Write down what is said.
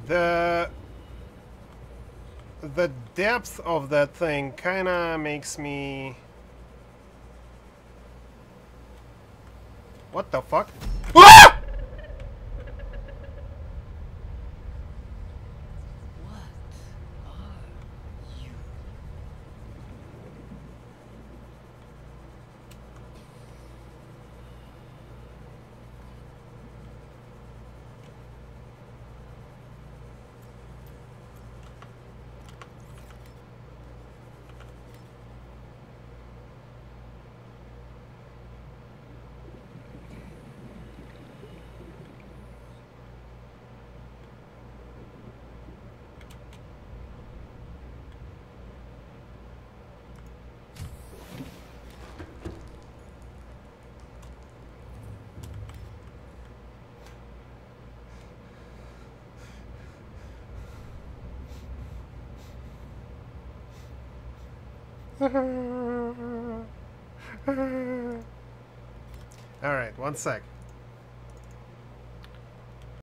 The depth of that thing kinda makes me... What the fuck? Ah! Alright, one sec.